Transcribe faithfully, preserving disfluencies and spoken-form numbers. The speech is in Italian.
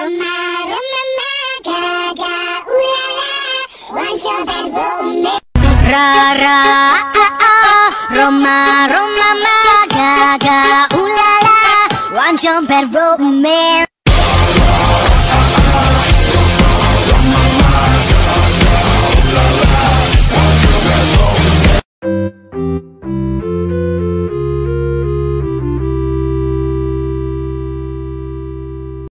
Roma, Roma, Gaga, ooh la la, want your bad romance. Ra ra ah ah, Roma Roma Gaga, ooh la la, want your bad romance.